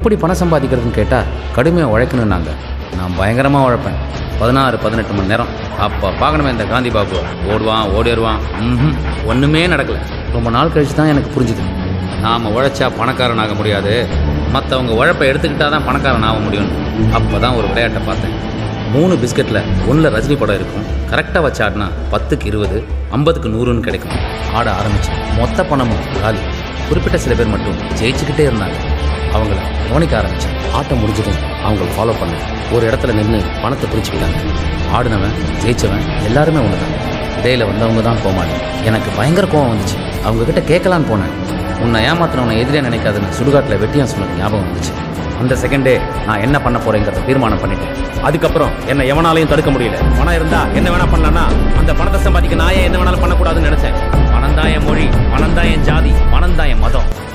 எப்படி பணம் சம்பாதிக்கிறதுன்னு கேட்டால் கடுமையாக உழைக்கணுன்னாங்க. நான் பயங்கரமாக உழைப்பேன், 16-18 மணி நேரம். அப்போ பார்க்கணுமே இந்த காந்தி பாபு ஓடுவான் ஓடிடுவான். ஒன்றுமே நடக்கலை. ரொம்ப நாள் கழிச்சு தான் எனக்கு புரிஞ்சுது, நாம் உழைச்சா பணக்காரன் ஆக முடியாது, மற்றவங்க உழைப்பை எடுத்துக்கிட்டால் தான் பணக்காரன் ஆக முடியும்னு. அப்போ தான் ஒரு விளையாட்டை பார்த்தேன். 3 பிஸ்கட்டில் 1 ரஜினி படம் இருக்கும். கரெக்டாக வச்சு ஆடினா 10க்கு 20, 50க்கு 100ன்னு கிடைக்கும். ஆட ஆரம்பித்தேன். மொத்த பணமும் காலி. குறிப்பிட்ட சில பேர் மட்டும் ஜெயிச்சுக்கிட்டே இருந்தாங்க. அவங்கள கவனிக்க ஆரம்பித்தேன். ஆட்டம் முடிஞ்சதும் அவங்கள ஃபாலோ பண்ணேன். ஒரு இடத்துல நின்று பணத்தை பிரிச்சுக்கிட்டாங்க. ஆடினவன் ஜெயிச்சவன் எல்லாருமே ஒன்று தான். இடையில் வந்தவங்க தான் கோமாளி. எனக்கு பயங்கர கோவம் வந்துச்சு. அவங்கக்கிட்ட கேட்கலான்னு போனேன். உன்னை ஏமாத்தினவனை எதிரே நினைக்காதுன்னு சுடுகாட்டில் வெட்டியான் சொன்னது ஞாபகம் வந்துச்சு. அந்த செகண்டே நான் என்ன பண்ண போறேங்கிறத தீர்மானம் பண்ணிட்டேன். அதுக்கப்புறம் என்னை எவனாலையும் தடுக்க முடியல. பணம் இருந்தா என்ன வேணா பண்ணலாம்னா அந்த பணத்தை சம்பாதிக்க நான் என்ன வேணாலும் பண்ணக்கூடாதுன்னு நினைச்சேன். பணம் தான் என் மொழி, பணம் தான் என் ஜாதி, பணம் தான் என் மதம்.